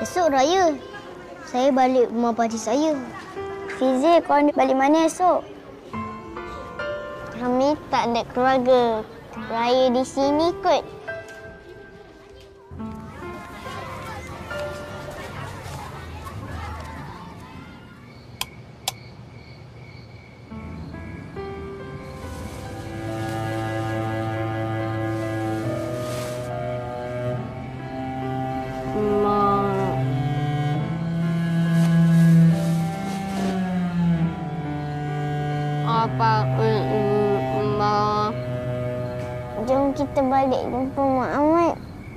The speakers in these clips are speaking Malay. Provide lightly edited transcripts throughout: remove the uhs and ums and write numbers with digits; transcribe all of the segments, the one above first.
Esok raya. Saya balik rumah pakcik saya. Fizi, korang balik mana esok? Kami tak ada keluarga. Raya di sini kot. Jom kita balik jumpa Mak Ahmad.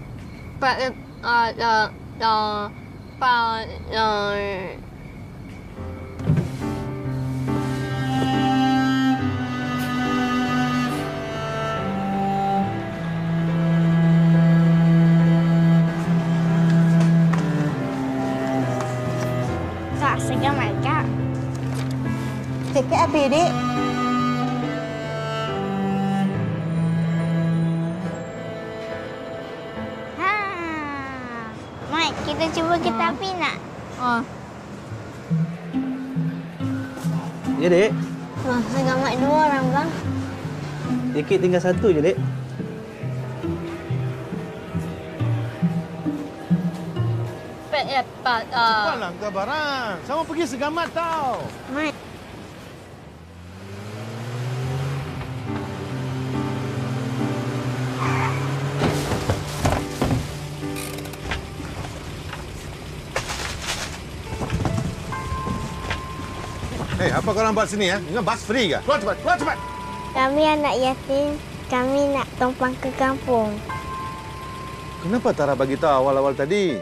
Kak, segamat Kak. Tiket apa, Dik? Mat, kita cuba kereta api nak? Ya, Dek. Segamat 2 orang, bang. Tiket tinggal 1 je, Dek. Cepatlah hantar barang. Sama pergi Segamat tau. Mat. Apa korang buat sini, ya? Ingat bas free ke? Keluar cepat, keluar cepat! Kami anak yatim. Kami nak tumpang ke kampung. Kenapa Tara bagi tahu awal-awal tadi?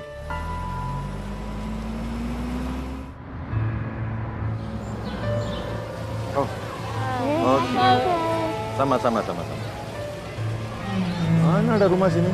Oh. Okey. Sama-sama. Mana ada rumah sini?